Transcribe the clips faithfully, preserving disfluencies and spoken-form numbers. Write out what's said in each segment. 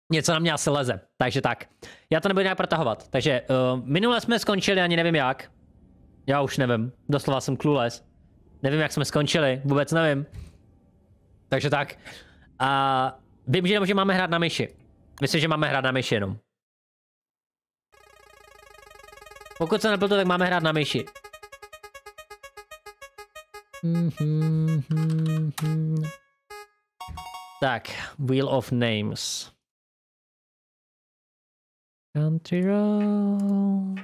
Něco na mě asi leze, takže tak. Já to nebudu nějak protahovat. Takže uh, minule jsme skončili, ani nevím jak. Já už nevím, doslova jsem clueless. Nevím, jak jsme skončili, vůbec nevím. Takže tak. A vím, že, že máme hrát na myši. Myslím, že máme hrát na myši jenom. Pokud se nepletu, tak máme hrát na myši. Tak, Wheel of Names. Country Road.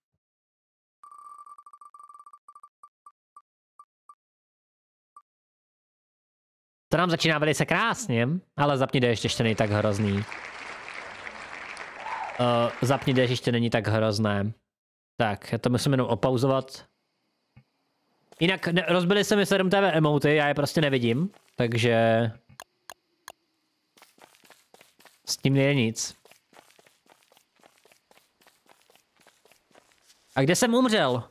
To nám začíná velice krásně, ale zapni D ještě není tak hrozný. Uh, zapni D ještě není tak hrozné. Tak, já to musím jenom opauzovat. Jinak ne, rozbili se mi sedm T V emoty, já je prostě nevidím, takže... S tím nejde nic. A kde jsem umřel?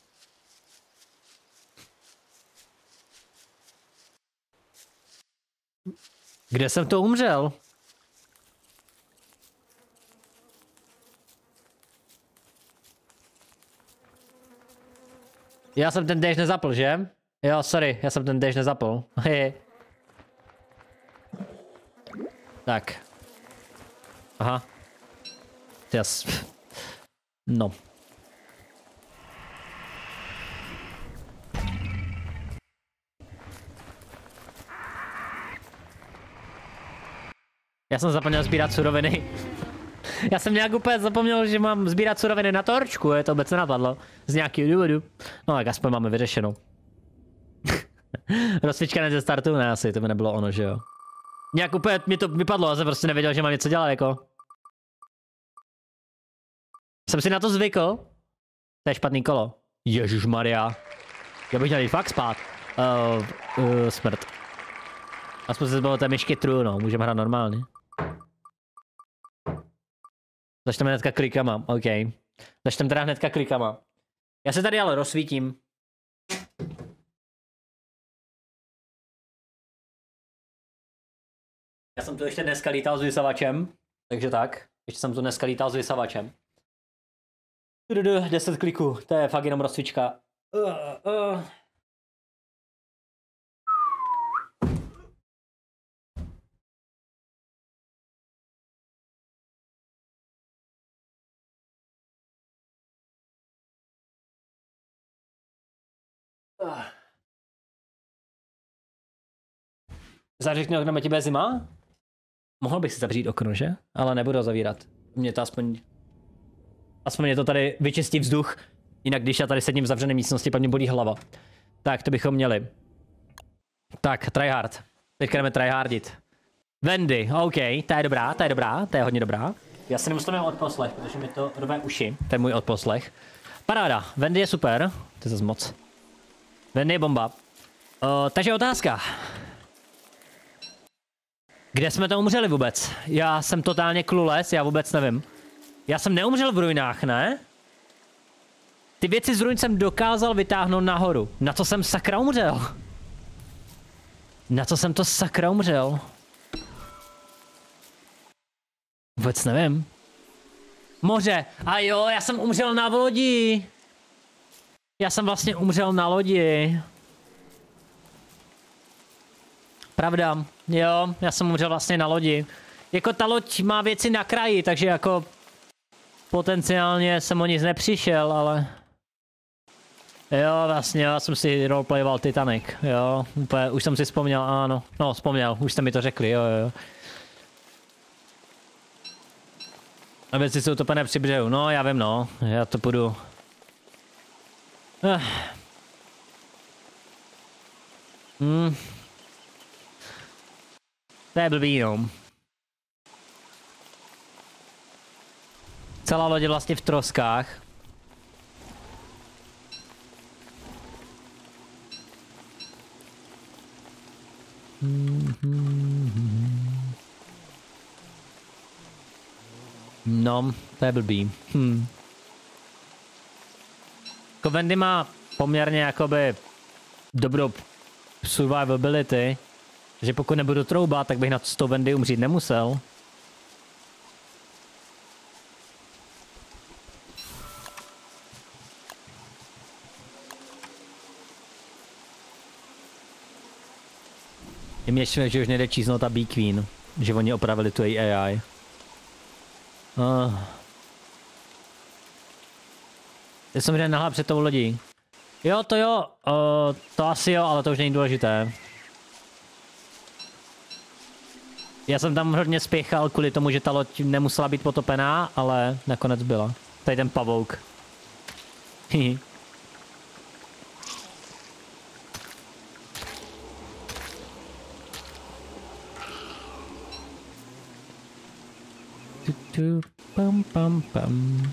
Kde jsem to umřel? Já jsem ten déž nezapl, že? Jo, sorry, já jsem ten déž nezapl. Tak. Aha. Yes. No. Já jsem zapomněl sbírat suroviny. Já jsem nějak úplně zapomněl, že mám sbírat suroviny na torčku, je to vůbec nenapadlo. Z nějakého důvodu. No tak aspoň máme vyřešeno. Rozcvička ne ze startu? Ne, asi to by nebylo ono, že jo. Nějak úplně mi to vypadlo, já jsem prostě nevěděl, že mám něco dělat jako. Jsem si na to zvykl. To je špatný kolo. Ježišmarja. Já bych měl jít fakt spát. Uh, uh, smrt. Aspoň se zbavil té myšky true, no, můžeme hrát normálně. Začneme hnedka klikama, OK. Začneme teda hnedka klikama. Já se tady ale rozsvítím. Já jsem tu ještě dneska lítal s vysavačem, takže tak. Ještě jsem tu dneska lítal s vysavačem. deset kliků, to je fakt jenom rozcvička. Uh, uh. Uh. Zařekne okno, tebe zima? Mohl bych si zavřít okno, že? Ale nebudu ho zavírat. Mě to aspoň... Aspoň mě to tady vyčistí vzduch. Jinak když já tady sedím v zavřené místnosti, pak mě bolí hlava. Tak, to bychom měli. Tak, tryhard. Teďka jdeme tryhardit. Wendy, OK, ta je dobrá, ta je dobrá, ta je hodně dobrá. Já si nemusím odposlech, protože mi to rve uši. To je můj odposlech. Paráda, Wendy je super. To je zase moc. Wendy je bomba. Uh, takže otázka. Kde jsme to umřeli vůbec? Já jsem totálně clueless, já vůbec nevím. Já jsem neumřel v ruinách, ne? Ty věci z ruin jsem dokázal vytáhnout nahoru. Na co jsem sakra umřel? Na co jsem to sakra umřel? Vůbec nevím. Moře. A jo, já jsem umřel na lodi. Já jsem vlastně umřel na lodi. Pravda. Jo, já jsem umřel vlastně na lodi. Jako ta loď má věci na kraji, takže jako... Potenciálně jsem o nic nepřišel, ale... Jo, vlastně, já jsem si roleplayoval Titanic, jo, úplně, už jsem si vzpomněl, ano, no, vzpomněl, už jste mi to řekli, jo, jo. A věci jsou utopené při břehu, no, já vím, no, já to půjdu. Eh. Hmm. To je blbý, no. Celá loď je vlastně v troskách. No, to je blbý. Hm. Jako Wendy má poměrně jakoby dobrou survivability, že pokud nebudu troubat, tak bych na s tou Wendy umřít nemusel. mě šlo, že už nejde čísnout ta Bee Queen. Že oni opravili tu její A I. Uh. Teď jsem jde nahled před tou lodí. Jo, to jo, uh, to asi jo, ale to už není důležité. Já jsem tam hodně spěchal kvůli tomu, že ta loď nemusela být potopená, ale nakonec byla. Tady ten pavouk. Hihi. Pam, pam, pam.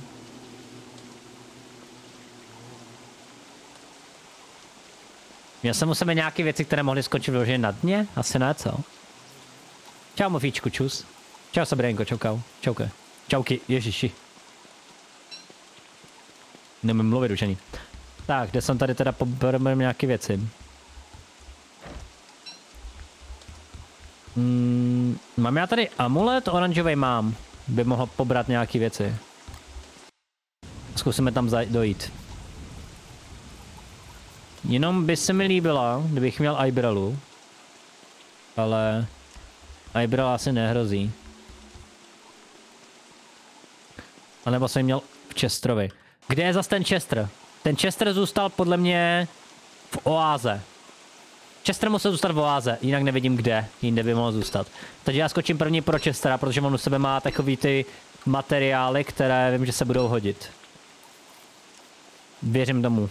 Měl jsem u sebe nějaké věci, které mohly skončit vyloženě na dně? Asi ne, co? Čau, mofíčku, čus. Čau, Sabrínko, čaukau. Čauke. Čauky, ježiši. Nemůžu mluvit už ani. Tak, kde jsem tady teda pobereme nějaké věci. Hmm, mám já tady amulet? Oranžový mám. By mohl pobrat nějaké věci. Zkusíme tam dojít. Jenom by se mi líbilo, kdybych měl Ibrelu. Ale Ibrel asi nehrozí. A nebo jsem měl v Chesterovi. Kde je zas ten Chester? Ten Chester zůstal podle mě v oáze. Chester musel zůstat v oáze, jinak nevidím kde, jinde by mohl zůstat. Takže já skočím první pro Chestera, protože on u sebe má takový ty materiály, které vím, že se budou hodit. Věřím tomu.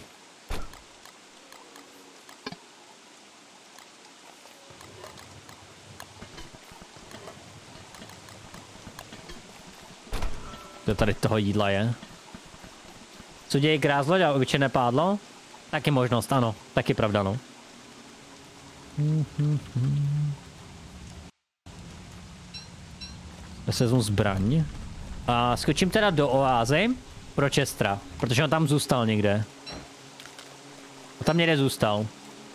To tady toho jídla je. Co děje grázlo a obyčejné pádlo? Taky možnost, ano. Taky pravda, no. Já se vezmu zbraň. A skočím teda do oázy pro Chestera, protože on tam zůstal někde. A tam někde zůstal.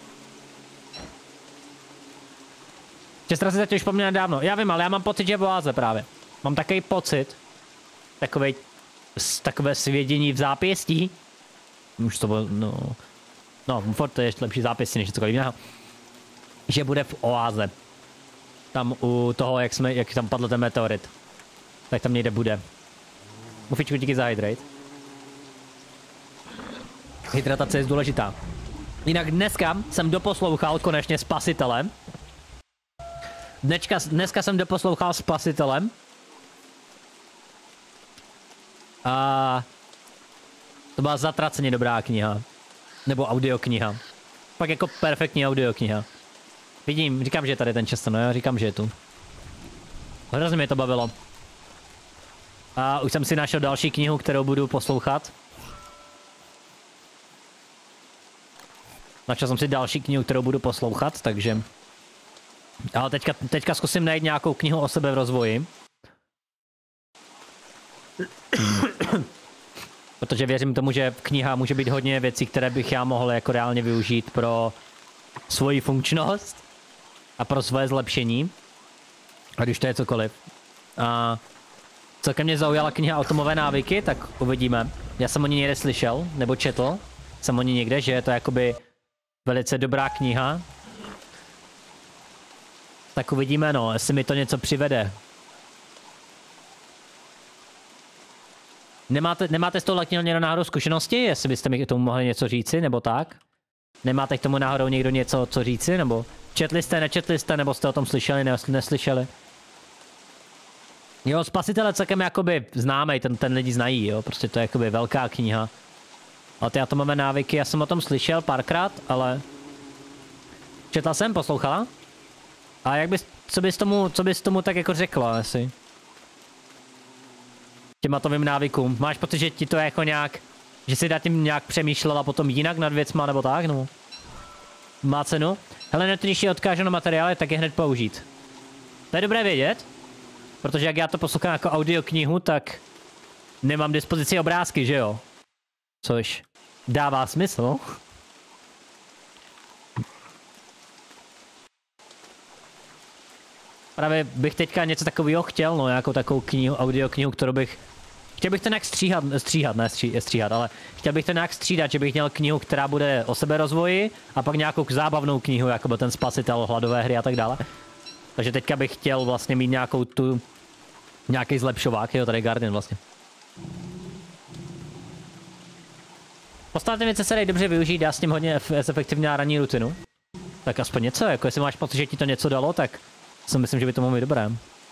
Chestera si teď už pomněl dávno. Já vím, ale já mám pocit, že je v oáze právě. Mám takový pocit. Takovej, takové svědění v zápěstí. Už to bylo, no... No, furt to je ještě lepší zápěstí, než cokoliv jiného. Že bude v oáze. Tam u toho, jak jsme, jak tam padl ten meteorit. Tak tam někde bude. Mufičku, díky za hydrate. Hydratace je důležitá. Jinak dneska jsem doposlouchal konečně Spasitelem. Dnečka, dneska jsem doposlouchal Spasitelem. A to byla zatraceně dobrá kniha. Nebo audiokniha. Pak jako perfektní audiokniha. Vidím, říkám, že je tady ten Chester, no já říkám, že je tu. Hrozně mě to bavilo. A už jsem si našel další knihu, kterou budu poslouchat. Našel jsem si další knihu, kterou budu poslouchat, takže... Ale teďka, teďka zkusím najít nějakou knihu o sebe v rozvoji. Protože věřím tomu, že kniha může být hodně věcí, které bych já mohl jako reálně využít pro svoji funkčnost a pro svoje zlepšení. Ať už to je cokoliv. A celkem mě zaujala kniha Atomové návyky, tak uvidíme. Já jsem o ní někde slyšel, nebo četl. Jsem o ní někde, že je to jakoby velice dobrá kniha. Tak uvidíme, no, jestli mi to něco přivede. Nemáte, nemáte s touhle knihou někdo náhodou zkušenosti? Jestli byste mi k tomu mohli něco říci, nebo tak? Nemáte k tomu náhodou někdo něco co říci, nebo četli jste, nečetli jste, nebo jste o tom slyšeli, ne, neslyšeli? Jo, Spasitele celkem jakoby známej, ten, ten lidi znají, jo, prostě to je jakoby velká kniha. A ty Atomové návyky, já jsem o tom slyšel párkrát, ale... Četla jsem, poslouchala? A jak bys, co bys tomu, co bys tomu tak jako řekla, asi? Těm atovým návykům. Máš pocit, že ti to je jako nějak, že si dá tím nějak přemýšlela potom jinak nad věcma, nebo tak, no? Má cenu? Hele, když je odkážu na materiály, tak je hned použít. To je dobré vědět, protože jak já to poslouchám jako audioknihu, tak nemám dispozici obrázky, že jo? Což dává smysl. Právě bych teďka něco takového chtěl, no, jako takovou knihu, audioknihu, kterou bych chtěl bych to nějak stříhat, stříhat, ne stří, stříhat, ale chtěl bych to nějak střídat, že bych měl knihu, která bude o seberozvoji a pak nějakou zábavnou knihu, jako byl ten Spasitel, hladové hry a tak dále. Takže teďka bych chtěl vlastně mít nějakou tu, nějaký zlepšovák, jo, tady Guardian vlastně. Ostatní věci se dají dobře využít, dá s tím hodně efektivní ranní rutinu. Tak aspoň něco, jako jestli máš pocit, že ti to něco dalo, tak si myslím, že by to mohlo být dobré.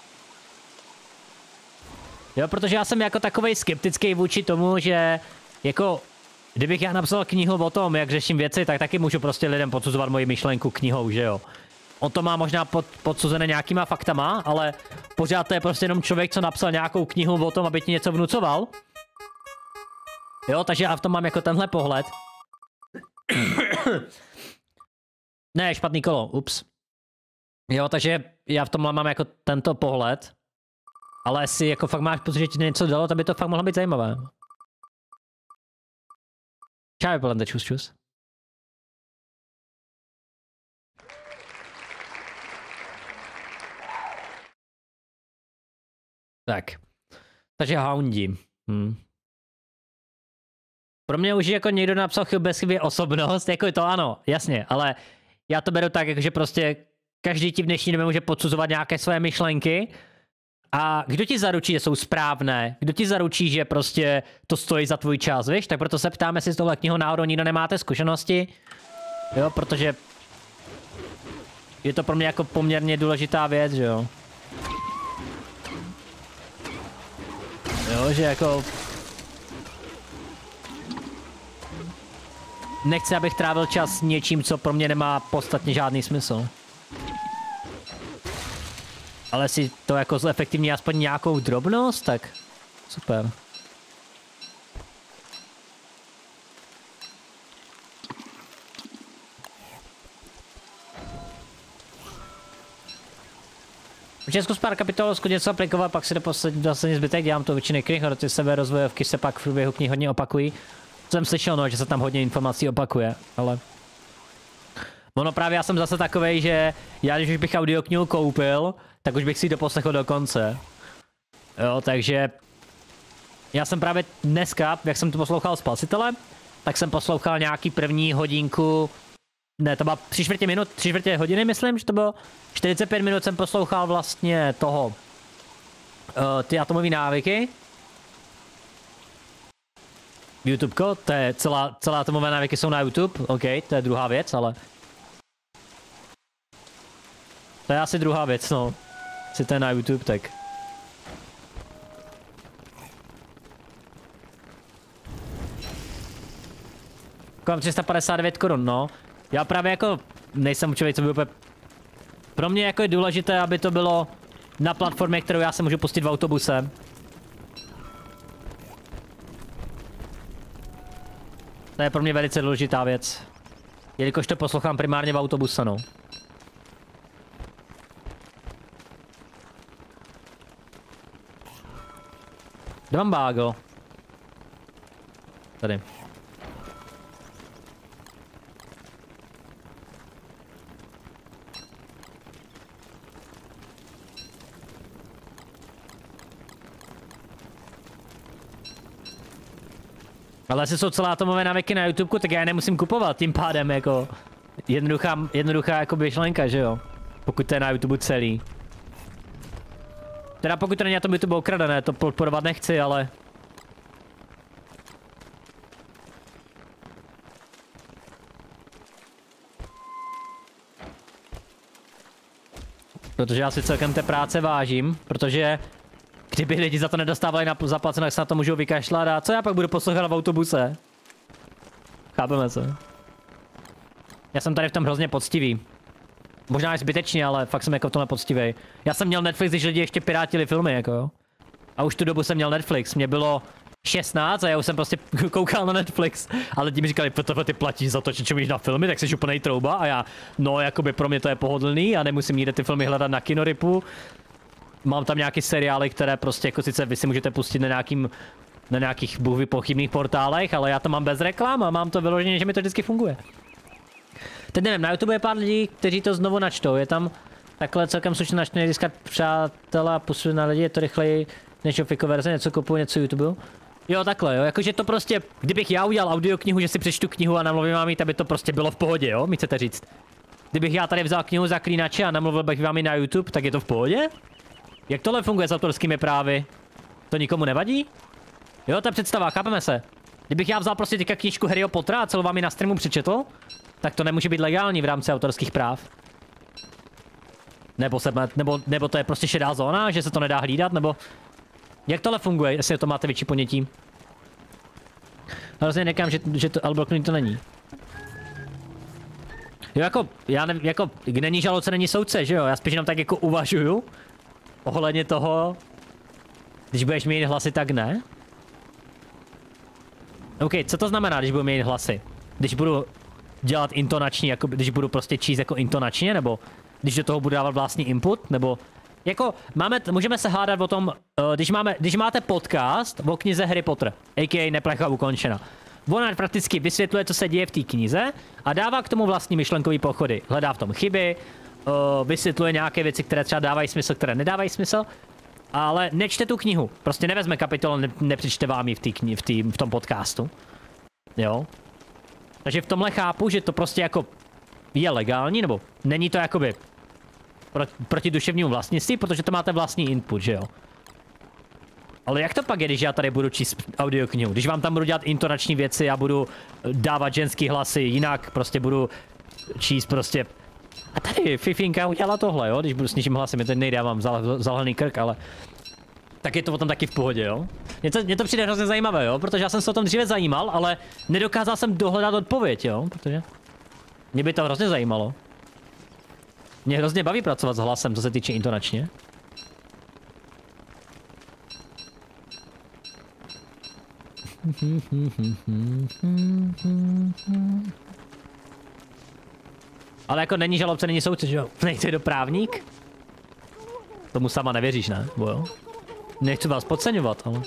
Jo, protože já jsem jako takovej skeptický vůči tomu, že jako kdybych já napsal knihu o tom, jak řeším věci, tak taky můžu prostě lidem podsuzovat moji myšlenku knihou, že jo. On to má možná pod, podsuzené nějakýma faktama, ale pořád to je prostě jenom člověk, co napsal nějakou knihu o tom, aby ti něco vnucoval. Jo, takže já v tom mám jako tenhle pohled. Ne, špatný kolo, ups. Jo, takže já v tomhle mám jako tento pohled. Ale jestli jako fakt máš pocit, že ti něco dalo, tak by to fakt mohlo být zajímavé. Čau, Polente, čus, čus. Tak. Takže houndi. Hm. Pro mě už jako někdo napsal chybu bez chyby osobnost, jako je to ano, jasně, ale já to beru tak, jako že prostě každý ti v dnešní době může podsuzovat nějaké své myšlenky. A kdo ti zaručí, že jsou správné? Kdo ti zaručí, že prostě to stojí za tvůj čas, víš? Tak proto se ptáme, jestli z tohle knihu náhodou nikdo nemáte zkušenosti. Jo, protože je to pro mě jako poměrně důležitá věc, že jo? Jo, že jako... Nechci, abych trávil čas něčím, co pro mě nemá podstatně žádný smysl. Ale si to jako zefektivní aspoň nějakou drobnost, tak super. Určitě zkus pár kapitol, zkus něco aplikovat, pak si do poslední zbytek, dělám to většiny knih, ale ty seberozvojovky se pak v průběhu knih hodně opakují. Jsem slyšel, no, že se tam hodně informací opakuje, ale... Ono právě já jsem zase takovej, že já když už bych audioknihu koupil, tak už bych si ji doposlechl do konce. Jo, takže... Já jsem právě dneska, jak jsem to poslouchal Spasitele, tak jsem poslouchal nějaký první hodinku... Ne, to byla tři čtvrtě minut, tři čtvrtě hodiny, myslím, že to bylo. čtyřicet pět minut jsem poslouchal vlastně toho... Uh, ty atomové návyky. YouTubeko, to je celá, celá atomové návyky jsou na YouTube, OK, to je druhá věc, ale... To je asi druhá věc, no. Si to je na YouTube, tak... Kolem tři sta padesát devět korun, no. Já právě jako nejsem člověk, co by úplně... Pro mě jako je důležité, aby to bylo na platformě, kterou já se můžu pustit v autobuse. To je pro mě velice důležitá věc. Jelikož to poslouchám primárně v autobuse, no. Kde mám bágo? Tady. Ale jestli jsou celá atomové návyky na YouTubeku, tak já je nemusím kupovat, tím pádem jako jednoduchá, jednoduchá jako myšlenka, že jo? Pokud to je na YouTube celý. Teda pokud to není na tom YouTube okradené, to podporovat nechci, ale... Protože já si celkem té práce vážím, protože... Kdyby lidi za to nedostávali na zaplaceno, tak se na to můžou vykašlat a co já pak budu poslouchat v autobuse? Chápeme se. Já jsem tady v tom hrozně poctivý. Možná i zbytečně, ale fakt jsem jako v tomhle poctivý. Já jsem měl Netflix, když lidi ještě pirátili filmy, jako jo. A už tu dobu jsem měl Netflix, mě bylo šestnáct a já už jsem prostě koukal na Netflix. Ale lidi mi říkali, protože ty platíš za to, že čumíš na filmy, tak jsi úplnej trouba a já, no jakoby pro mě to je pohodlný a nemusím jít ty filmy hledat na Kinoripu. Mám tam nějaké seriály, které prostě jako sice vy si můžete pustit na nějakým, na nějakých bůhví pochybných portálech, ale já to mám bez reklam a mám to vyloženě, že mi to vždycky funguje. Teď nevím, na YouTube je pár lidí, kteří to znovu načtou, je tam takhle celkem slušně načtený získat přátelé a působit na lidi, je to rychleji, něco fiko verze, něco kopu, něco YouTube. Jo, takhle, jo, jakože to prostě, kdybych já udělal audioknihu, že si přečtu knihu a namluvím vám ji, tak by to prostě bylo v pohodě, jo, mi chcete říct. Kdybych já tady vzal knihu Zaklínače a namluvil bych vám ji na YouTube, tak je to v pohodě? Jak tohle funguje s autorskými právy? To nikomu nevadí? Jo, to je představa, chápeme se. Kdybych já vzal prostě teďka knížku Harryho Pottera a celou vám ji na streamu přečetl, tak to nemůže být legální v rámci autorských práv. Nebo, se, nebo, nebo to je prostě šedá zóna, že se to nedá hlídat, nebo... Jak tohle funguje, jestli to máte větší ponětí? Hrozně nekám, že, že to Albrokný to není. Jo, jako, já nevím, jako, není žalobce, není soudce, že jo? Já spíš jenom tak jako uvažuju. Ohledně toho, když budeš mít hlasy, tak ne. OK, co to znamená, když budu mít hlasy? Když budu dělat intonační, jako když budu prostě číst jako intonačně, nebo když do toho budu dávat vlastní input, nebo jako máme, můžeme se hádat o tom, uh, když, máme, když máte podcast o knize Harry Potter, a k a. Neplecha ukončena. Ona prakticky vysvětluje, co se děje v té knize a dává k tomu vlastní myšlenkový pochody. Hledá v tom chyby, uh, vysvětluje nějaké věci, které třeba dávají smysl, které nedávají smysl, ale nečte tu knihu. Prostě nevezme kapitolu, ne, nepřečte vám ji v, tý kni, v, tý, v tom podcastu. Jo. Takže v tomhle chápu, že to prostě jako je legální, nebo není to jakoby proti, proti duševnímu vlastnictví, protože to máte vlastní input, že jo. Ale jak to pak je, když já tady budu číst audioknihu? Když vám tam budu dělat intonační věci a budu dávat ženský hlasy, jinak prostě budu číst prostě... A tady Fifinka udělala tohle, jo? Když budu s něčím hlasem, mě teď nejde, já mám zalhaný krk, ale... Tak je to potom taky v pohodě, jo? Mně to, mně to přijde hrozně zajímavé, jo? Protože já jsem se o tom dříve zajímal, ale nedokázal jsem dohledat odpověď, jo? Protože... Mě by to hrozně zajímalo. Mě hrozně baví pracovat s hlasem, co se týče intonačně. Ale jako není žalobce, není soudce, že jo? Nejsi do právník? Tomu sama nevěříš, ne? Bo jo? Nechci vás podceňovat, ale...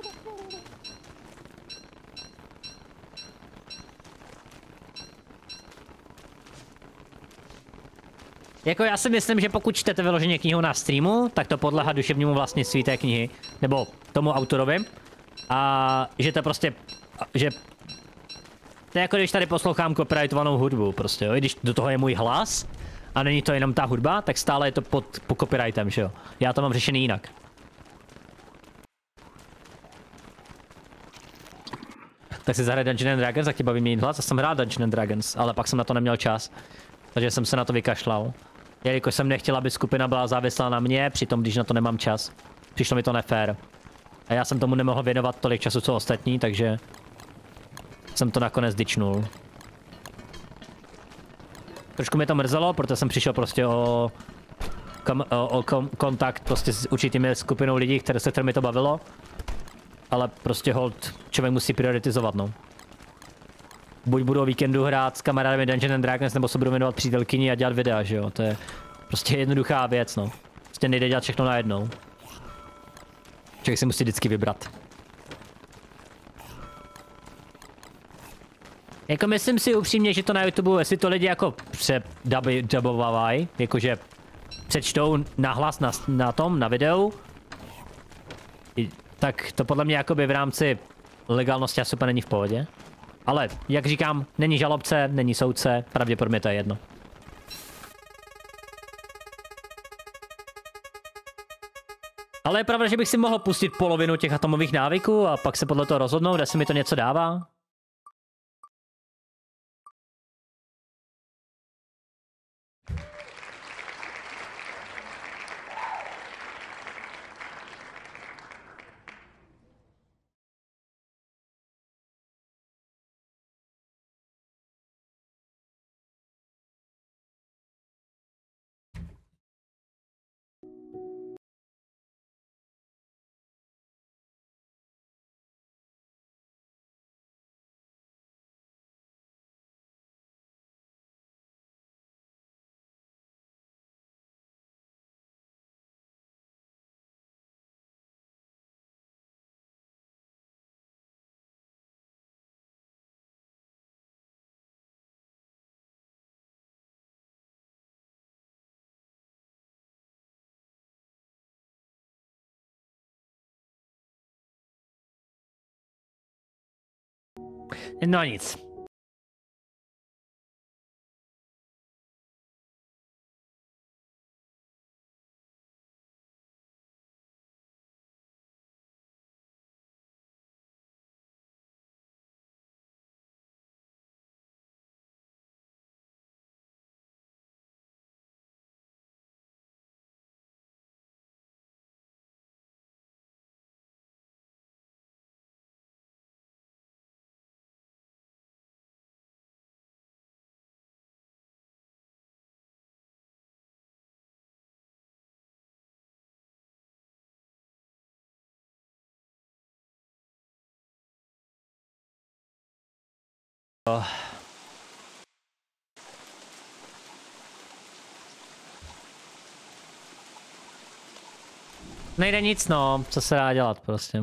Jako já si myslím, že pokud čtete vyloženě knihu na streamu, tak to podléhá duševnímu vlastnictví té knihy, nebo tomu autorovi. A že to prostě, že to je jako když tady poslouchám copyrightovanou hudbu prostě, jo? I když do toho je můj hlas a není to jenom ta hudba, tak stále je to pod, pod copyrightem, že jo? Já to mám řešený jinak. Tak si zahraj Dungeons and Dragons, tak ti baví mít hlas, já jsem hrál Dungeons and Dragons, ale pak jsem na to neměl čas. Takže jsem se na to vykašlal. Jelikož jsem nechtěl, aby skupina byla závislá na mě, přitom když na to nemám čas. Přišlo mi to nefér. A já jsem tomu nemohl věnovat tolik času, co ostatní, takže... jsem to nakonec dičnul. Trošku mě to mrzelo, protože jsem přišel prostě o... Kom, o, o kom, kontakt prostě s určitými skupinou lidí, které, se kterými to bavilo. Ale prostě hold, člověk musí prioritizovat, no. Buď budu o víkendu hrát s kamarádami Dungeons and Dragons, nebo se budu věnovat přítelkyni a dělat videa, že jo. To je prostě jednoduchá věc, no. Prostě nejde dělat všechno najednou. Člověk si musí vždycky vybrat. Jako myslím si upřímně, že to na YouTube, jestli to lidi jako předubovávají, jakože přečtou nahlas na, na tom, na videu, tak to podle mě jakoby v rámci legálnosti asi úplně není v pohodě. Ale, jak říkám, není žalobce, není soudce, pravděpodobně to je jedno. Ale je pravda, že bych si mohl pustit polovinu těch atomových návyků a pak se podle toho rozhodnout, jestli mi to něco dává. No nic. Oh. Nejde nic, no, co se dá dělat prostě.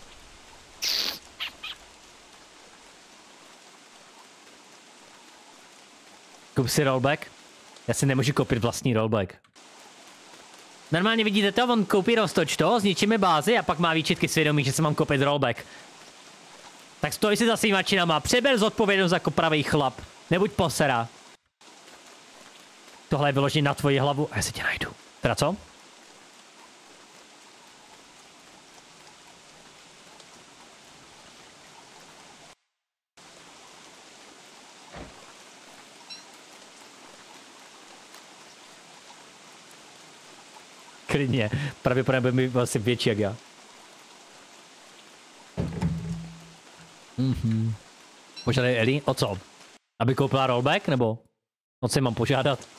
Kup si rollback? Já si nemůžu koupit vlastní rollback. Normálně vidíte to, on koupí roztoč to, zničíme bázi a pak má výčitky svědomí, že se mám koupit rollback. Tak stoj si za svýma činama, přeber zodpovědnost jako pravý chlap. Nebuď posera. Tohle je vyložený na tvoji hlavu a já si tě najdu. Teda co? Klidně. Pravděpodobně bude mi asi větší jak já. Mhm. Požádej Eli, o co? Aby koupila rollback, nebo? O co mám požádat?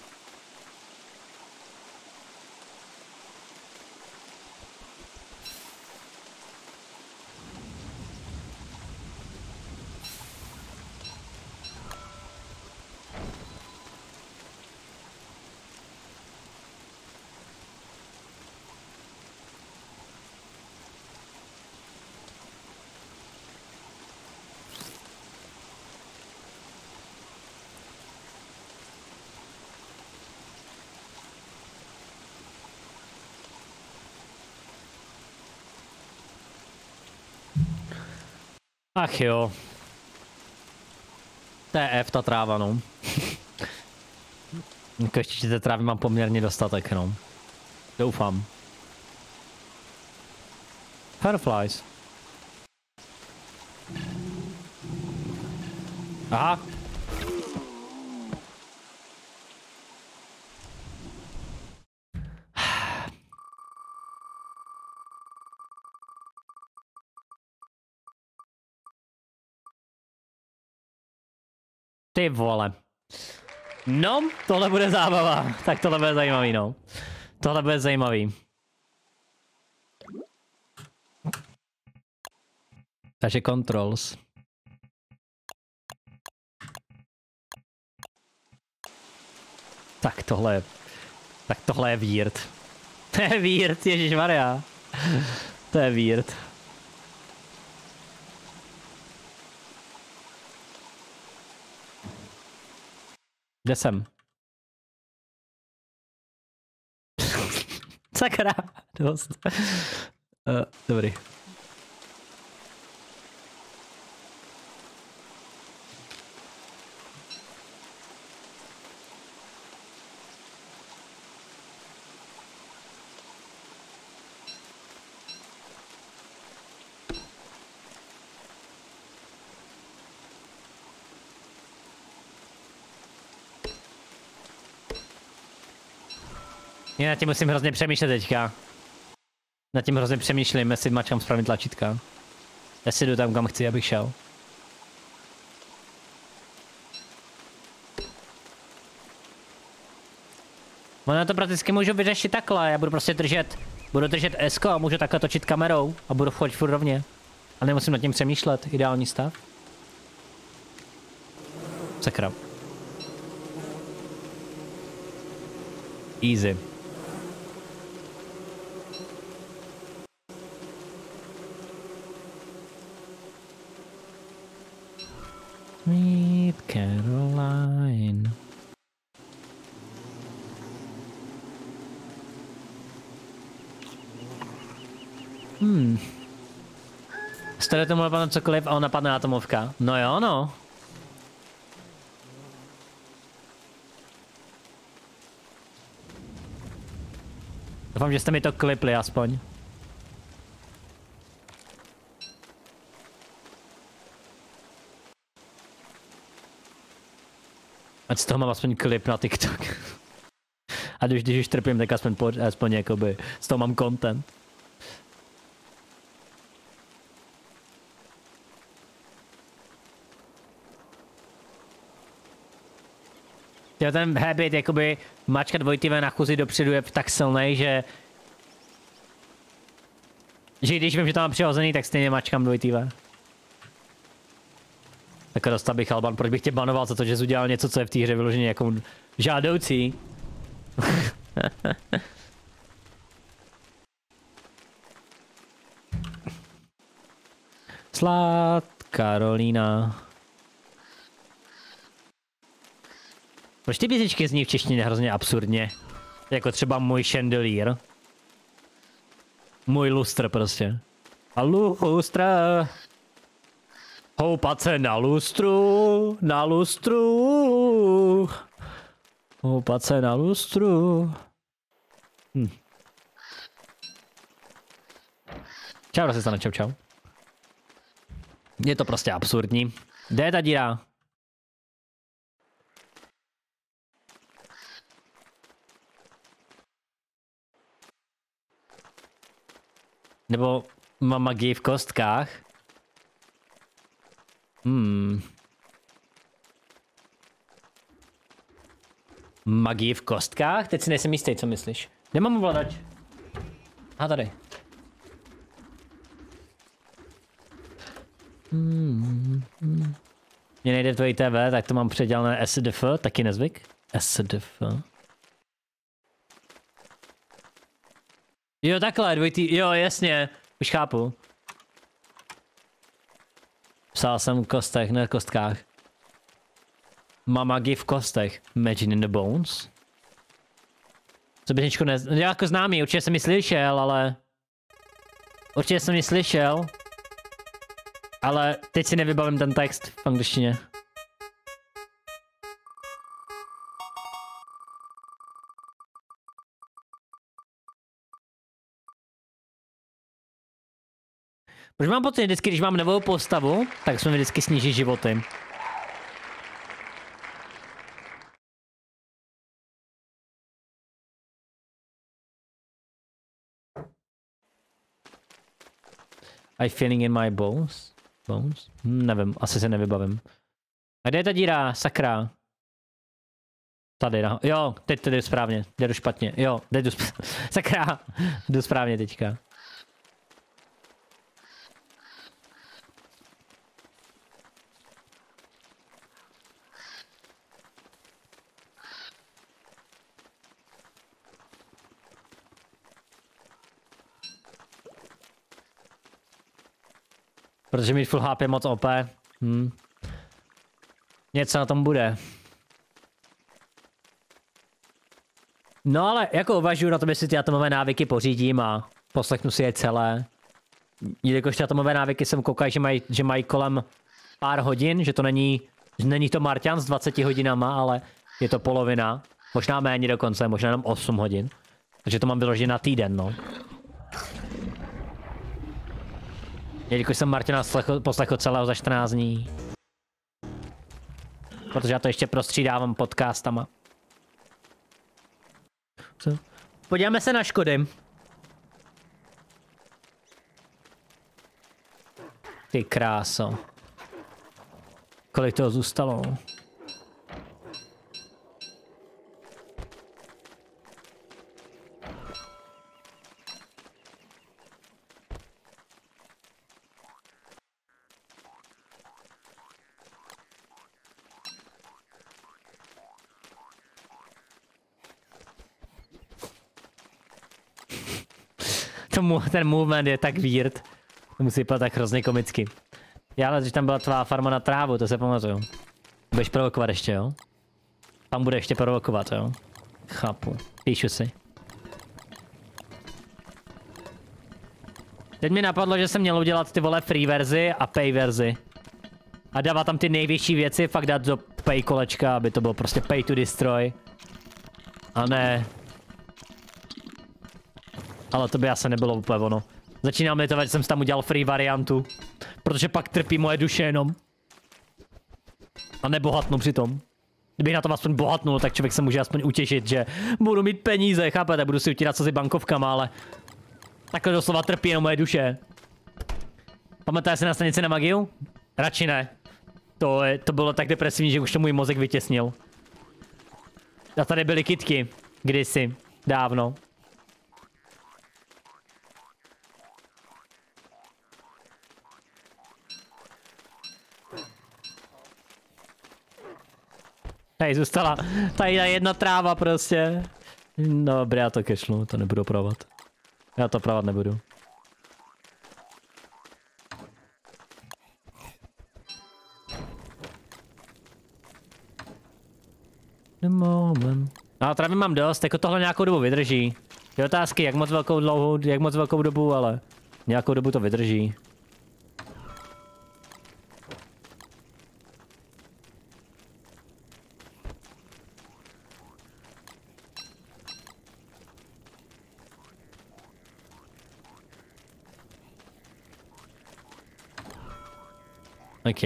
Ach jo. T F ta tráva, no. Ještě té trávy mám poměrně dostatek, no. Doufám. Fireflies. Aha. Ty vole. No, tohle bude zábava. Tak tohle bude zajímavý, no. Tohle bude zajímavý. Takže controls. Tak tohle je... Tak tohle je weird. To je weird, ježišmarja. To je weird. Kde jsem? Sakra, dost. Uh, dobrý. Já nad tím musím hrozně přemýšlet teďka. Nad tím hrozně přemýšlím, jestli mačkám správně tlačítka. Jestli jdu tam, kam chci, abych šel. Ono to prakticky můžu vyřešit takhle, já budu prostě držet, budu držet S a můžu takhle točit kamerou a budu chodit furt rovně. A nemusím nad tím přemýšlet, ideální stav. Sakra. Easy. Sweet Caroline. Hmm. Staré tomu napadne cokoliv a on napadne atomovka. No jo, no. Doufám, že jste mi to klipli aspoň. Ať z toho mám aspoň klip na TikTok. A když, když už trpím, tak aspoň, aspoň jakoby z toho mám content. Jo, ten habit, jakoby mačka dvojitivé na chůzi dopředu je tak silný, že že když vím, že to mám přihozený, tak stejně mačkám dvojitivé. Tak dostal bych Alban, proč bych tě banoval za to, že jsi udělal něco, co je v té hře vyloženě jako žádoucí. Slad Karolína. Proč ty písničky zní v češtině hrozně absurdně? Jako třeba můj chandelier. Můj lustr prostě. A lustra. Houpat se na lustru, na lustru. Houpat se na lustru. Hm. Čau, Rosistane, čau, čau. Je to prostě absurdní. Kde je ta díra? Nebo mám magii v kostkách? Hmm. Magii v kostkách? Teď si nejsem jistý, co myslíš. Kde mám ovladač? A tady. Hmm. Hmm. Mně nejde tvojí T V, tak to mám předělané S D F, taky nezvyk. S D F. Jo, takhle, dvojitý, jo, jasně, už chápu. Psal jsem v kostech, ne v kostkách. Mám magii v kostech. Imagine in the bones. Co běžničku ne... Já jako známý, určitě jsem ji slyšel, ale... Určitě jsem ji slyšel. Ale teď si nevybavím ten text v angličtině. Proč mám pocit, vždycky, když mám novou postavu, tak se mi vždycky sníží životy. I feeling in my bones? Bones? Hm, nevím, asi se nevybavím. A kde je ta díra, sakra? Tady, no. Jo, teď to jde správně, jdu špatně, jo, teď jdu správně. Sakra, jdu správně teďka. Protože mít full H P moc O P. Hm. Něco na tom bude. No ale jako uvažuji na tom, jestli ty atomové návyky pořídím a poslechnu si je celé. Jelikož ty atomové návyky jsem koukal, že mají že maj kolem pár hodin, že to není, že není to Marťan s dvaceti hodinama, ale je to polovina. Možná méně dokonce, možná jenom osm hodin. Takže to mám vyloženě na týden, no. Jelikož jsem Martina poslechl celého za čtrnáct dní. Protože já to ještě prostřídávám podcastama. Co? Podíváme se na škody. Ty kráso. Kolik toho zůstalo? Ten movement je tak weird. To musí vypadat tak hrozně komicky. Já ale, když tam byla tvá farma na trávu, to se pamatuju. Budeš provokovat ještě, jo? Tam bude ještě provokovat, jo? Chápu. Píšu si. Teď mi napadlo, že jsem měl udělat ty vole free verzi a pay verzi. A dávat tam ty největší věci, fakt dát do pay kolečka, aby to bylo prostě pay to destroy. A ne. Ale to by asi nebylo úplně ono. Začínám litovat, že jsem si tam udělal free variantu. Protože pak trpí moje duše jenom. A nebohatnu přitom. Kdybych na tom aspoň bohatnul, tak člověk se může aspoň utěšit, že budu mít peníze, chápete? Budu si utírat slzy bankovkama, ale takhle doslova trpí jenom moje duše. Pamatujete si na stanici na Magiu? Radši ne. To, je, to bylo tak depresivní, že už to můj mozek vytěsnil. A tady byly kytky. Kdysi. Dávno. Tady zůstala tady jedna tráva prostě. Dobré, já to kešlu, to nebudu opravovat. Já to opravovat nebudu. The moment. No, trávy mám dost, jako tohle nějakou dobu vydrží. Je otázky, jak moc velkou dlouhou, jak moc velkou dobu, ale nějakou dobu to vydrží. OK.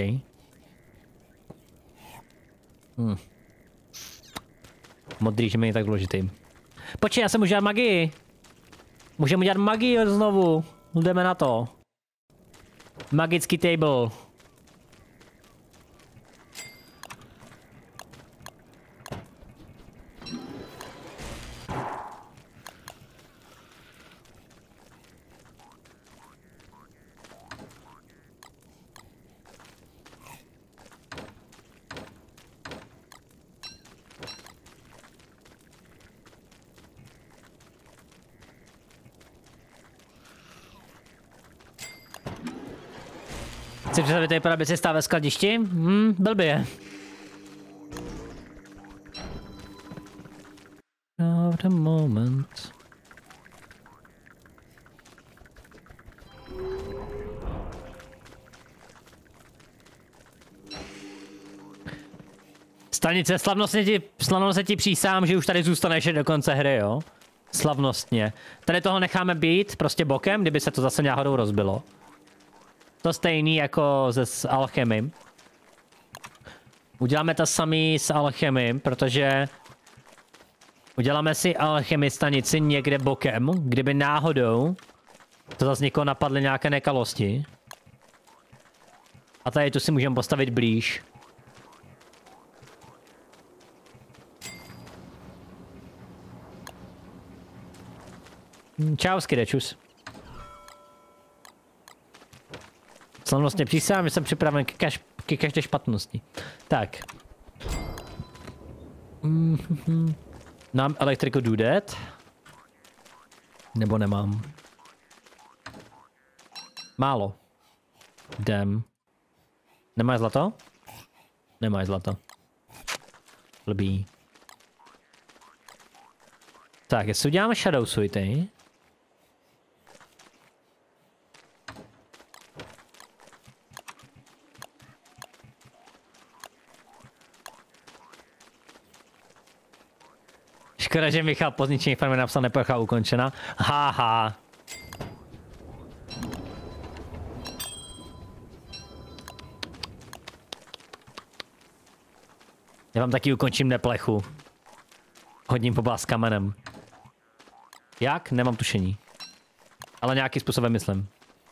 Hm. Modrý, že mi je tak důležitý. Počkej, já jsem můžu dělat magii. Můžeme udělat magii znovu. Jdeme na to. Magický table. Chci představit, tady vypadá, aby se stál ve skladišti? Hm, blbě. Of the moment. Stanice, slavnostně ti, slavnostně ti přísám, že už tady zůstaneš do konce hry, jo? Slavnostně. Tady toho necháme být prostě bokem, kdyby se to zase náhodou rozbilo. To stejný jako ze s alchemim. Uděláme to samý s alchemim, protože uděláme si alchemy stanici někde bokem, kdyby náhodou to zase někoho napadly nějaké nekalosti. A tady tu si můžeme postavit blíž. Čau, skydečus. Slavnostně přísahám, že jsem připraven ke, kaž, ke každé špatnosti. Tak. Mm-hmm. Mám elektriku do that? Nebo nemám? Málo. Damn. Nemáš zlato? Nemáš zlato. Blbý. Tak, jestli uděláme shadow suity. Škoda, že Michal po zničení farmy napsal nepocha ukončena. Haha. Já vám taky ukončím neplechu. Hodím po vás kamenem. Jak? Nemám tušení. Ale nějakým způsobem myslím.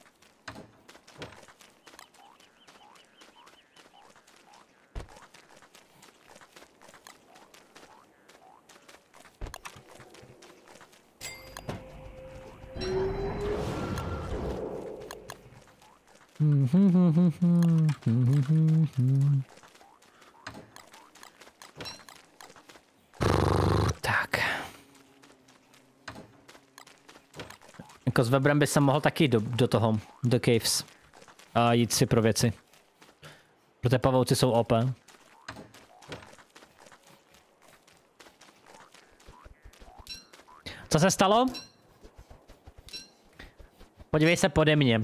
Tak. Jako s webrem by jsem mohl taky do, do toho, do caves. A jít si pro věci. Protože pavouci jsou O P. Co se stalo? Podívej se pode mě.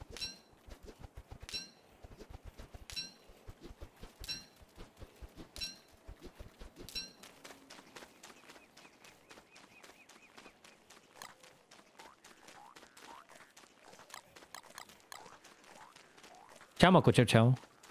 Čau, Moko, čau, čau.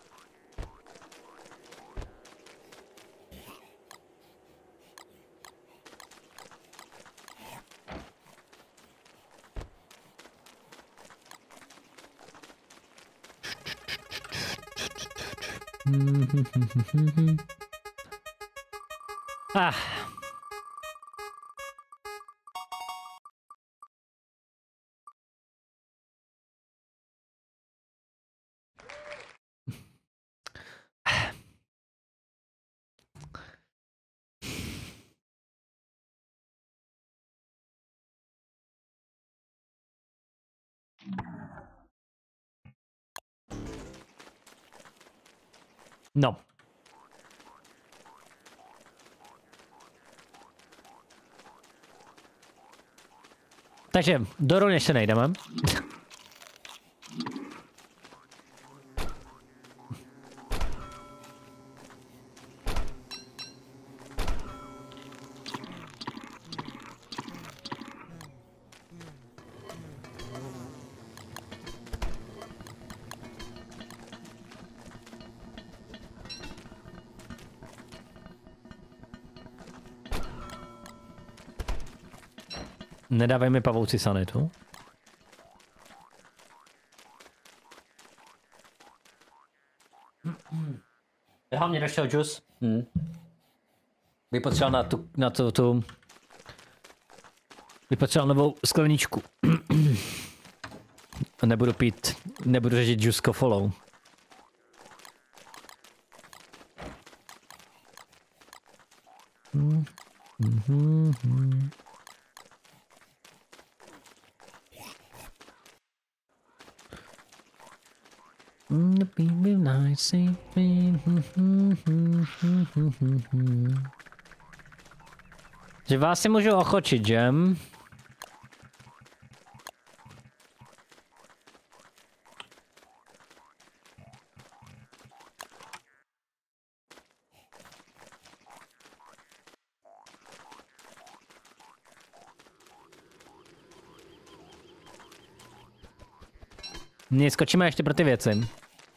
Ah. No. Takže do runy ještě nejdeme. Nedávej mi pavouci sanitu. Já mě došel džus. Hmm. Bych potřeboval na tu, na tu, tu... Bych potřeboval novou skleničku. A nebudu pít, nebudu řešit džus kofolou. Hmm. Hmm. Hmm. Že vás si můžu ochočit, že? Ne, skočíme ještě pro ty věci.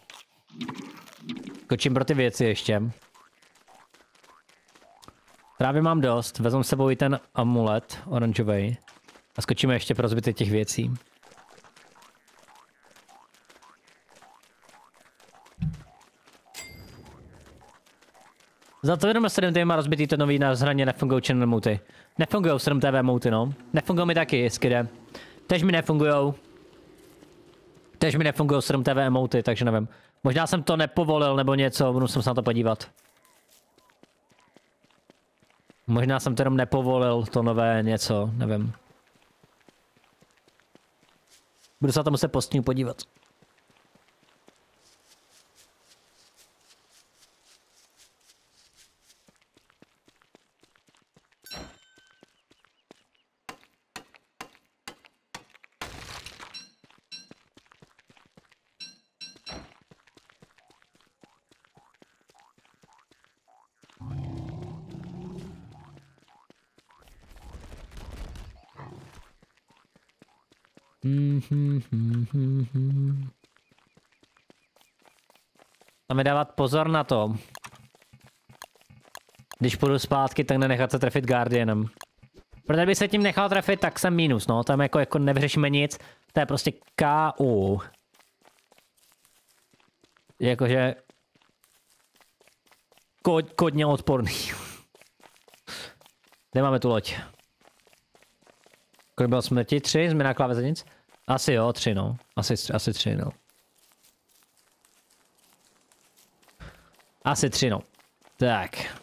Skočím pro ty věci ještě. Právě mám dost, vezmu s sebou i ten amulet oranžový. A skočíme ještě pro zbytek těch věcí. Za to jenom sedm T má rozbitý to nový na zhraně nefungují channel muty. Nefungují sedm T V muty, no. Nefungují mi taky, skide. Tež mi nefungujou. Tež mi nefungují sedm T V emoty, takže nevím. Možná jsem to nepovolil nebo něco, budu se na to podívat. Možná jsem to jenom nepovolil, to nové něco, nevím. Budu se na to muset postupně podívat. Máme dávat pozor na to. Když půjdu zpátky, tak nenechat se trefit Guardianem. Protože by se tím nechal trefit, tak jsem minus, no. Tam jako, jako nevyřešíme nic. To je prostě K O. Jakože... Kod, kodně odporný. Kde máme tu loď? Kolik bylo smrti? Tři? Jsme na klávě nic? Asi jo, tři no. Asi, asi tři no. Asi tři no. Tak.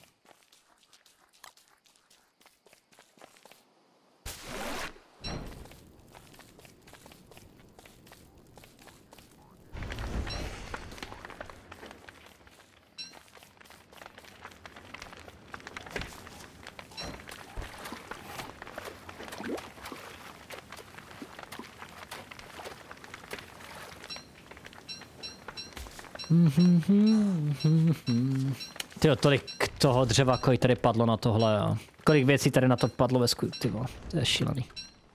Tyjo, tolik toho dřeva, kolik tady padlo na tohle a kolik věcí tady na to padlo ve skutku, tyjo, to je šílený.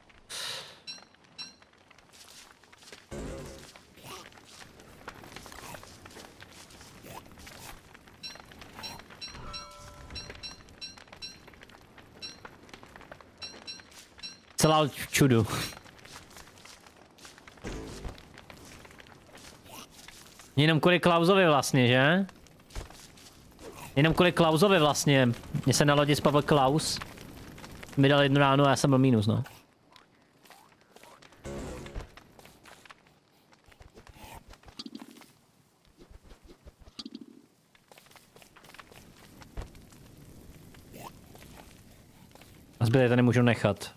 Celá čudu. Jenom kvůli Klausovi vlastně, že? Jenom kvůli Klausovi vlastně. Mně se na lodi spavil Klaus. Mi dal jednu ránu a já jsem byl mínus, no. A zbytek to nemůžu nechat.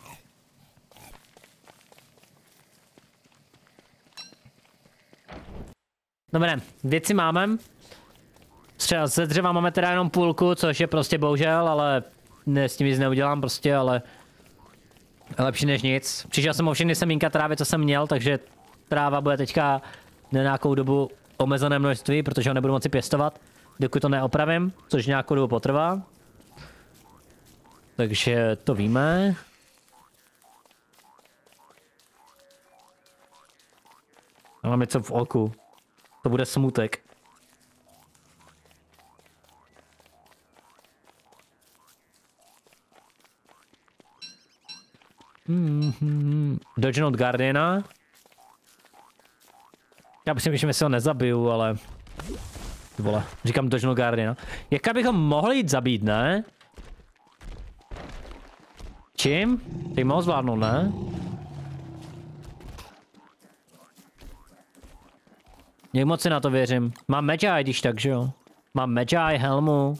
Dobré, věci máme. Třeba ze dřeva máme teda jenom půlku, což je prostě bohužel, ale ne, s tím nic neudělám prostě, ale lepší než nic. Přišel jsem o všechny semínka trávy, co jsem měl, takže tráva bude teďka na nějakou dobu omezené množství, protože ho nebudu moci pěstovat, dokud to neopravím, což nějakou dobu potrvá. Takže to víme. Mám něco v oku. To bude smutek. Mm-hmm. Dodgenout Guardiana. Já bych si myslím, že si ho nezabiju, ale... Vole, říkám Dodgenout Guardiana. Jaká bych ho mohl jít zabít, ne? Čím? Ty mohl zvládnout, ne? Jak moc si na to věřím. Mám Magi, když tak, že jo? Mám Magi, helmu.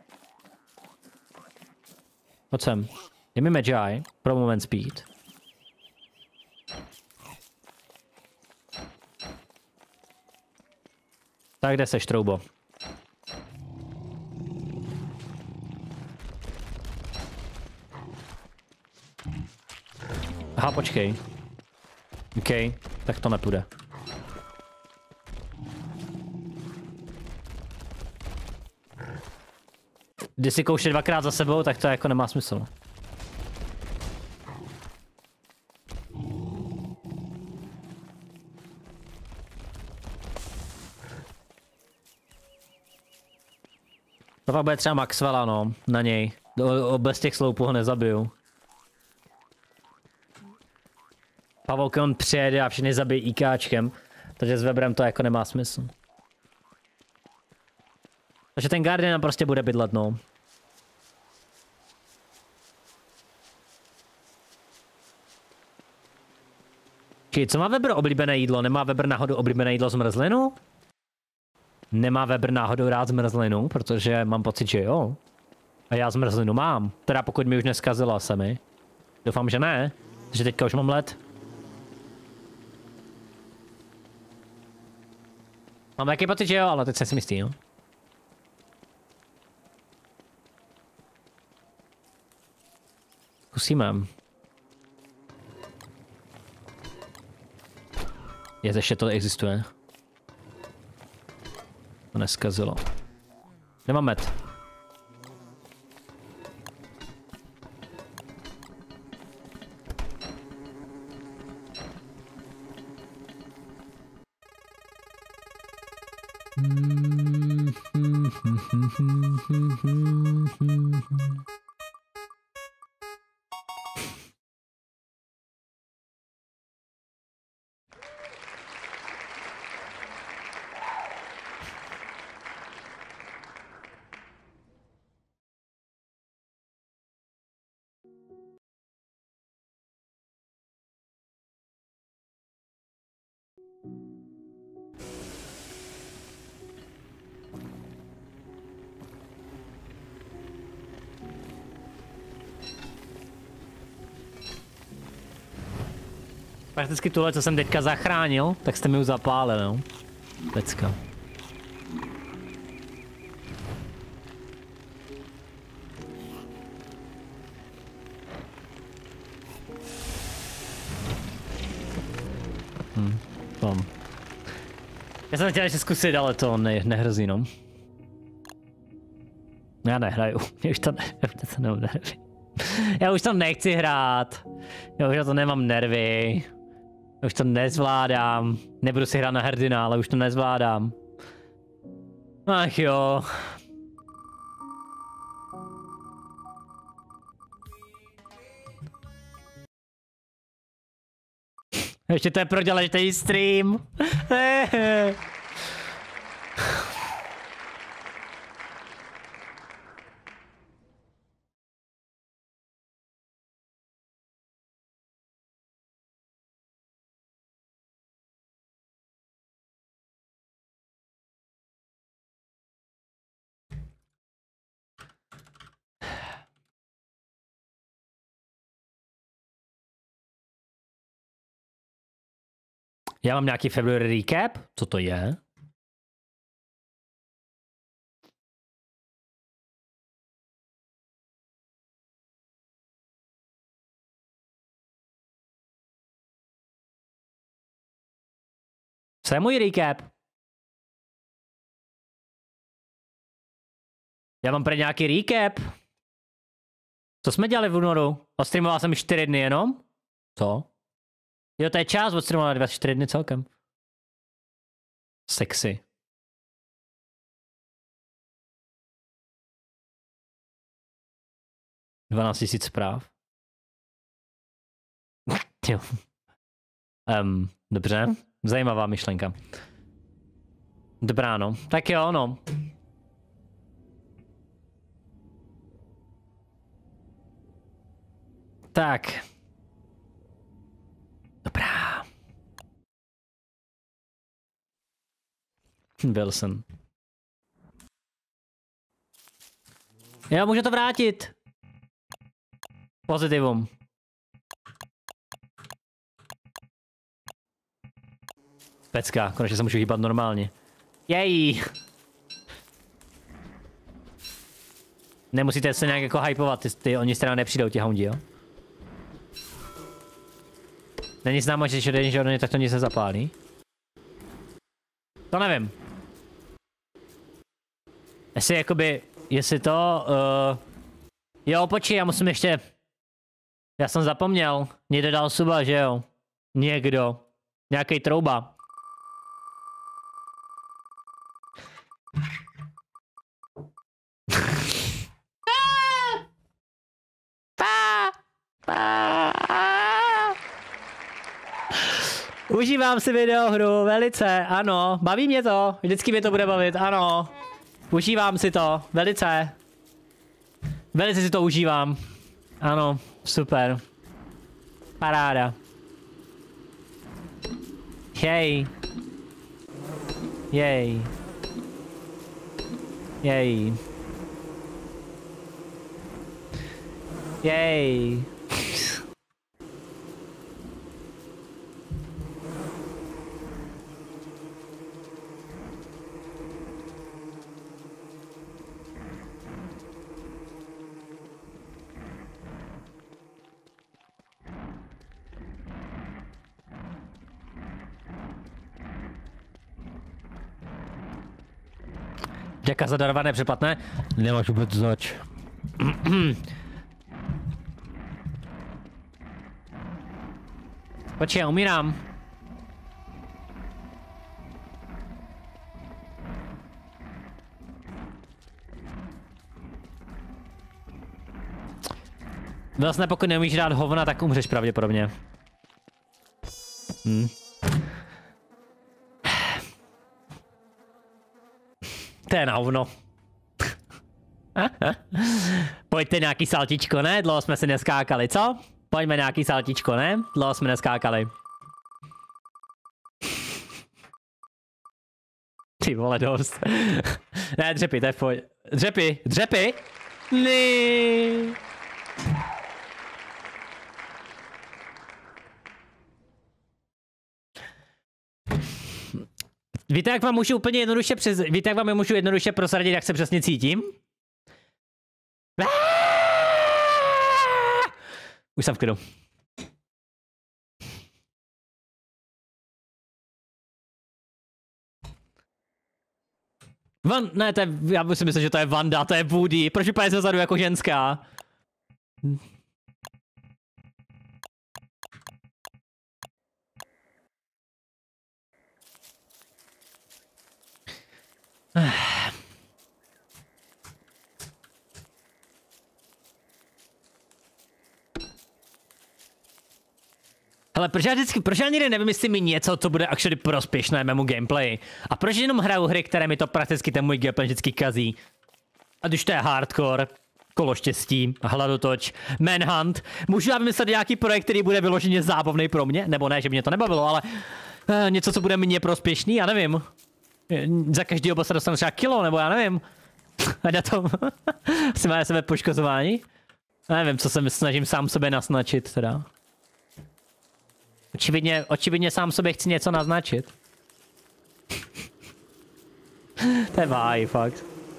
Pojď sem. Je mi Magi, pro moment speed. Tak kde seš, troubo? Aha, počkej. OK, tak to nepůjde. Když si kouše dvakrát za sebou, tak to jako nemá smysl. To pak bude třeba Maxwella, no, na něj. O, bez těch sloupů ho nezabiju. Pavolky on přijede a všechny zabije IKáčkem, takže s Weberem to jako nemá smysl. Takže ten Guardian prostě bude bydlet, no. Čiže co má Weber oblíbené jídlo? Nemá Weber náhodou oblíbené jídlo zmrzlinu? Nemá Weber náhodou rád zmrzlinu, protože mám pocit, že jo. A já zmrzlinu mám. Teda pokud mi už neskazila se mi. Doufám, že ne. Takže teďka už mám led. Mám taky pocit, že jo, ale teď jsem si jistý, jo. Zkusíme. Je, ještě to existuje. To neskazilo. Nemám med. Prakticky tohle, co jsem teďka zachránil, tak jste mi už zapálil, no. Pecka. Hm, tom. Já jsem chtěl ještě zkusit, ale to ne, nehrozí, no. Já nehraju, já už to, ne, to nemám nervy. Já už to nechci hrát. Já už na to nemám nervy. Já už to nezvládám. Nebudu si hrát na hrdina, ale už to nezvládám. Ach jo. Ještě to je prodělaný stream. Já mám nějaký February recap? Co to je? Co je můj recap? Já mám pro nějaký recap. Co jsme dělali v únoru? Ostreamoval jsem čtyři dny jenom? Co? Jo, to je čas, odstreamoval dvacet čtyři dny celkem. Sexy. dvanáct tisíc zpráv. Jo. Um, dobře, zajímavá myšlenka. Dobrá, no. Tak jo, no. Tak. Dobrá. Wilson. Jo, můžu to vrátit. Pozitivum. Pecka, konečně se můžu hýbat normálně. Jej! Nemusíte se nějak jako hypovat, ty, ty oni strana nepřijdou, ti houndi, jo? Není známo, že když že oni tak to nic nezapálí. To nevím. Jestli jakoby, jestli to, uh... jo, počkej, já musím ještě, já jsem zapomněl, někdo dal suba, že jo? Někdo, nějaký trouba. Užívám si videohru, velice, ano, baví mě to, vždycky mě to bude bavit, ano. Užívám si to, velice. Velice si to užívám. Ano, super. Paráda. Jej. Jej. Jej. Jej. Děka za darované přeplatné? Nemáš vůbec zač. Počkej, já umírám. Vlastně pokud neumíš dát hovna, tak umřeš pravděpodobně. Hm. To je na hovno. Pojďte nějaký saltičko, ne? Dlouho jsme si neskákali, co? Pojďme nějaký saltičko, ne? Dlouho jsme neskákali. Ty vole, dost. Ne, dřepy, to je pojď. Dřepy, dřepy! Ní. Víte, jak vám můžu úplně jednoduše přes... Víte, jak vám je můžu jednoduše prosadit, jak se přesně cítím? Už jsem v klidu. Van, ne, to je, já bych si myslel, že to je Vanda, to je Woody. Proč vypadá zezadu jako ženská? Hele, proč já vždycky, proč já nikdy nevymyslím mi něco, co bude actually prospěšné mému gameplay? A proč jenom hraju hry, které mi to prakticky ten můj gameplay vždycky kazí? A když to je hardcore, kolo štěstí, hladotoč, manhunt, můžu já vymyslet nějaký projekt, který bude vyloženě zábavný pro mě? Nebo ne, že mě to nebavilo, ale uh, něco, co bude mně prospěšný, já nevím. Za každý oba se dostanu třeba kilo, nebo já nevím. A na tom asi má sebe poškozování. Já nevím, co se snažím sám sobě naznačit teda. Očividně, očividně sám sobě chci něco naznačit. To je váj, fakt.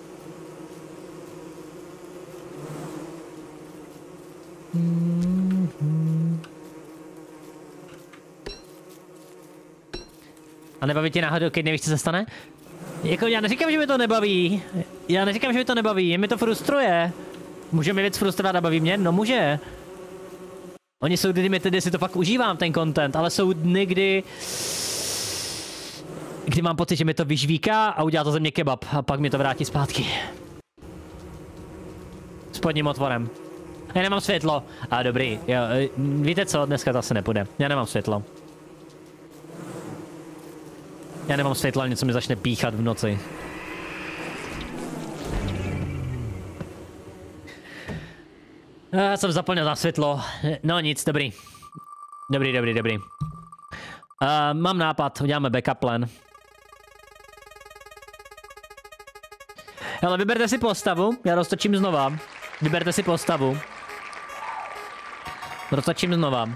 A nebaví tě náhodou, když nevíš, co se stane? Jako já neříkám, že mi to nebaví. Já neříkám, že mi to nebaví, jen mi to frustruje. Může mi věc frustrovat a baví mě? No může. Oni jsou dny, tedy si to fakt užívám, ten content, ale jsou dny, kdy... Kdy mám pocit, že mi to vyžvíká a udělá to ze mě kebab a pak mi to vrátí zpátky. Spodním otvorem. Já nemám světlo. A dobrý, jo, víte co, dneska to asi nepůjde. Já nemám světlo. Já nemám světlo a něco mi začne píchat v noci. Já jsem zapomněl na světlo. No nic, dobrý. Dobrý, dobrý, dobrý. Uh, mám nápad, uděláme backup plan. Hele, vyberte si postavu, já roztočím znova. Vyberte si postavu. Roztočím znova.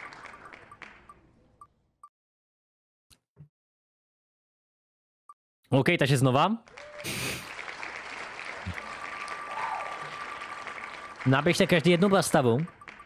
OK, takže znova. Naběžte každý jednu postavu.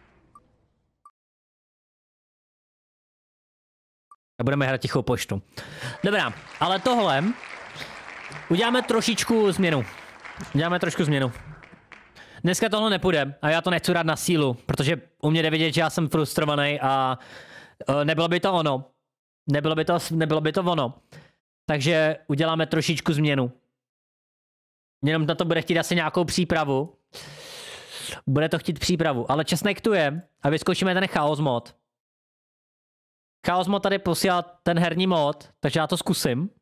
A budeme hrát tichou poštu. Dobrá, ale tohle... Uděláme trošičku změnu. Uděláme trošku změnu. Dneska tohle nepůjde a já to nechci dát na sílu, protože u mě jde vidět, že já jsem frustrovaný a uh, nebylo by to ono. Nebylo by to, nebylo by to ono. Takže uděláme trošičku změnu. Jenom na to bude chtít asi nějakou přípravu. Bude to chtít přípravu, ale česnek tu je a vyzkoušíme ten chaos mod. Chaos mod tady posílá ten herní mod, takže já to zkusím.